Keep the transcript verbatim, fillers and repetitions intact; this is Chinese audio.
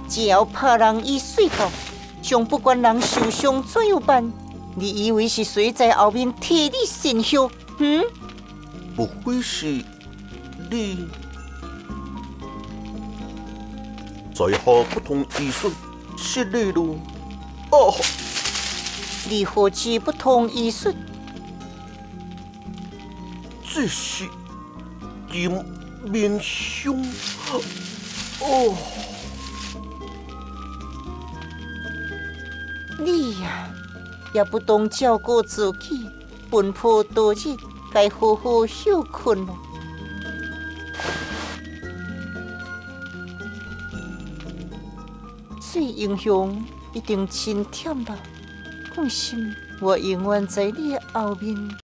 只要怕人伊水到，将不管人受伤怎样办？你以为是谁在后面替你伸血？嗯？ 不会是你在下不同意思，是你咯？哦， 你何止不同意思？ 这是金面相哦。 你呀、啊，也不懂照顾自己，奔波多日，该好好休困咯。水英雄一定真忝吧？放心，我永远在你的后面。